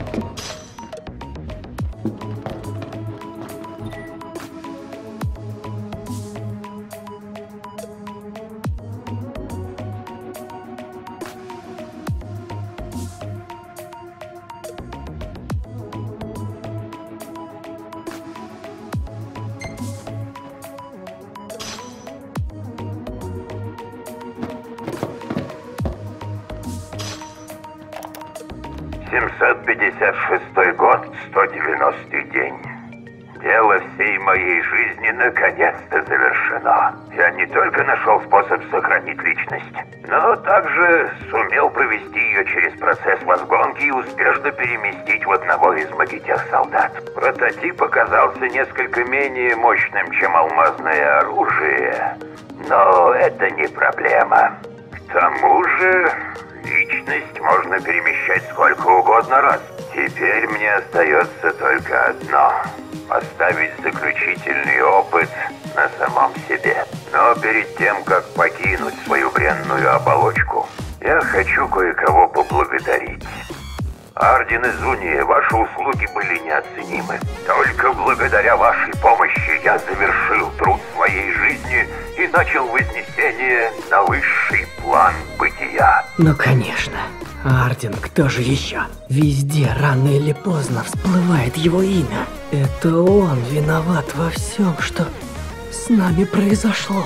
семьсот пятьдесят шестой год, сто девяностый день. Дело всей моей жизни наконец-то завершено. Я не только нашел способ сохранить личность, но также сумел провести ее через процесс возгонки и успешно переместить в одного из магитех-солдат. Прототип оказался несколько менее мощным, чем алмазное оружие, но это не проблема. К тому же... личность можно перемещать сколько угодно раз. Теперь мне остается только одно – поставить заключительный опыт на самом себе. Но перед тем, как покинуть свою бренную оболочку, я хочу кое-кого поблагодарить. Арден и Зуния, ваши услуги были неоценимы. Только благодаря вашей помощи я завершил труд своей жизни и начал вознесение на высший план бытия. Ну, конечно. Арден, кто же еще? Везде рано или поздно всплывает его имя. Это он виноват во всем, что с нами произошло.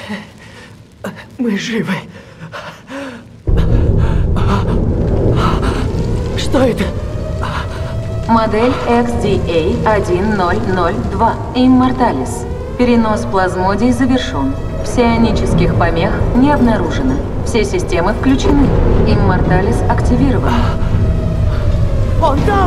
Мы живы. Что это? Модель икс ди эй один ноль ноль два. Имморталис. Перенос плазмодий завершен. Псионических помех не обнаружено. Все системы включены. Имморталис активирован. Он там!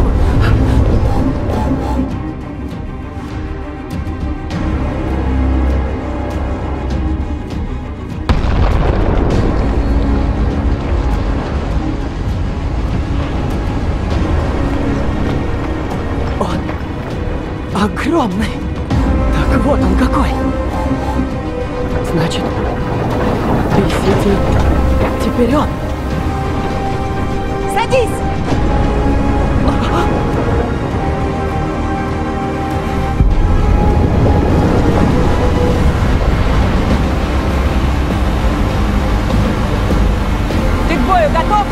Он огромный! Так вот он какой! Значит, Трисити теперь он! Садись! Ты к бою готов?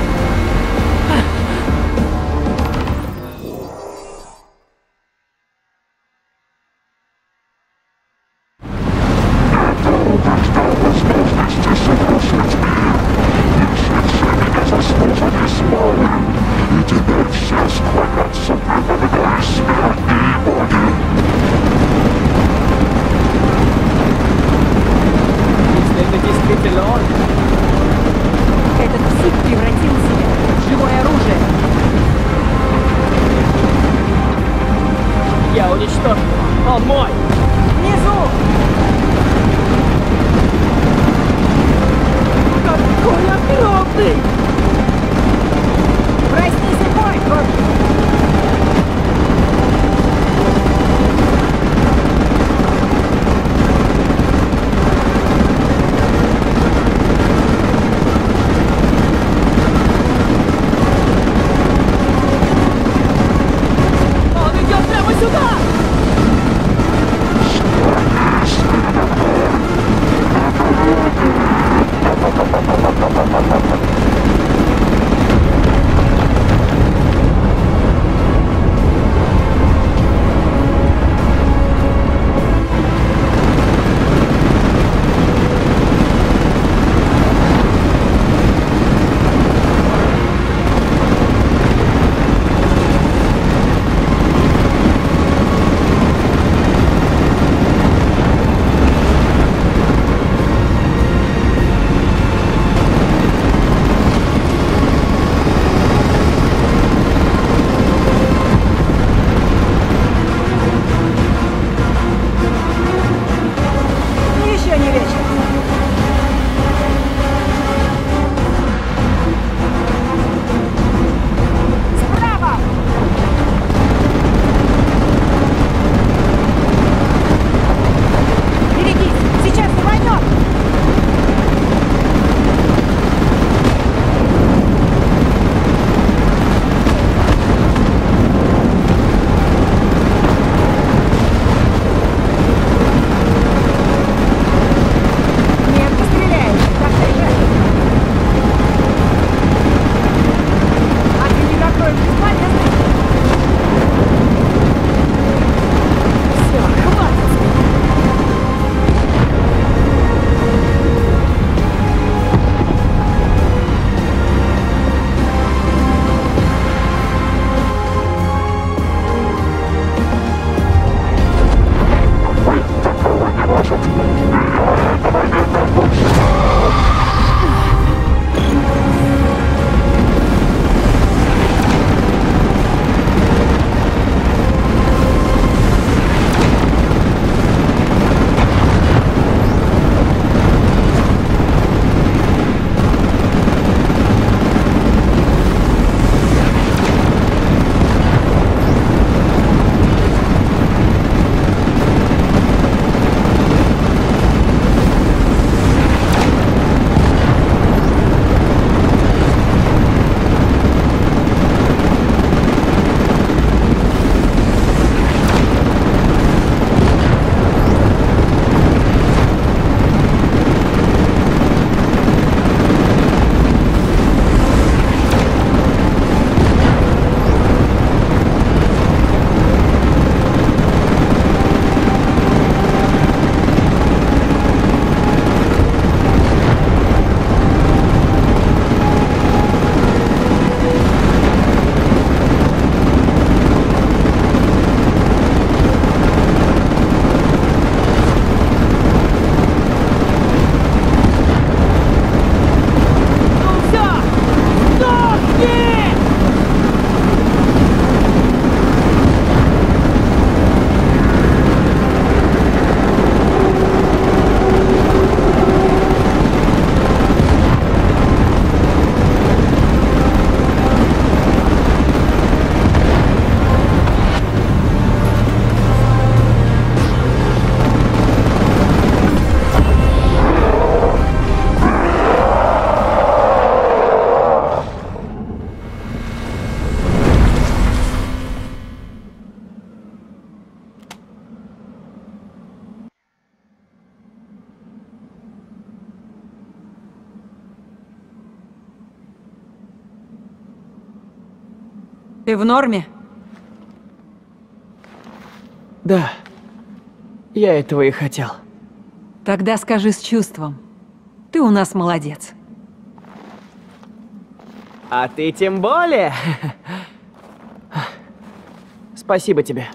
Если это действительно он, Этот псих превратился в живое оружие. я уничтожу. Он мой! Внизу! Какой огромный! Проснись и бой, Робби! Ты в норме? Да, я этого и хотел. Тогда скажи с чувством. Ты у нас молодец. А ты тем более. Спасибо тебе.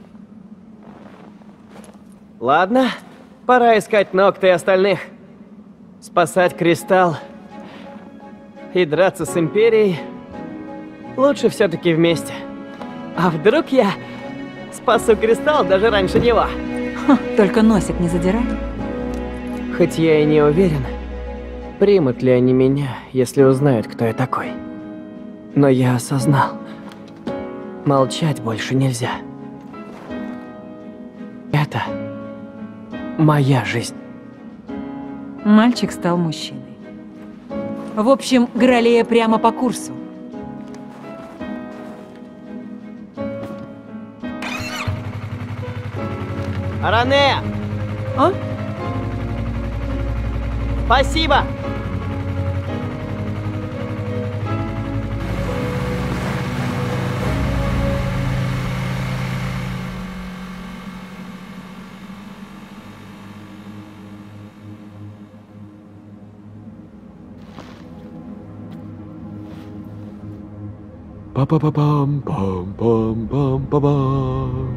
Ладно, пора искать Нокта и остальных. Спасать Кристалл и драться с Империей. Лучше все-таки вместе. А вдруг я спасу Кристалл даже раньше него? Ха, только носик не задирай. Хоть я и не уверен, примут ли они меня, если узнают, кто я такой. Но я осознал, молчать больше нельзя. Это моя жизнь. Мальчик стал мужчиной. В общем, Гралея прямо по курсу. Аранея! А? Спасибо! Па-па-па-пам-пам-пам-пам-пам.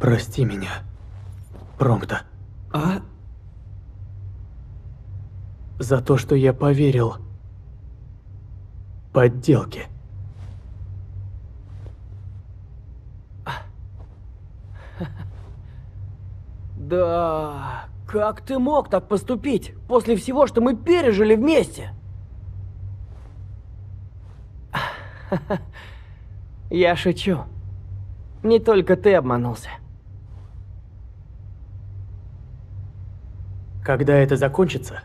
Прости меня, Промпто. А? За то, что я поверил подделке. Да, как ты мог так поступить после всего, что мы пережили вместе? Я шучу. Не только ты обманулся. Когда это закончится,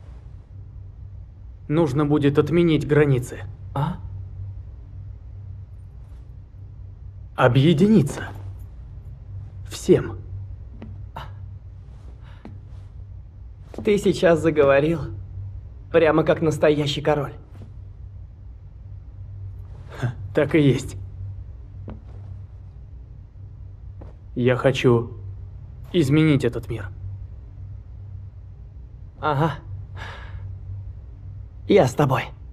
нужно будет отменить границы. А? Объединиться. Всем. Ты сейчас заговорил, прямо как настоящий король. Ха, так и есть. Я хочу изменить этот мир. Ага. Я с тобой.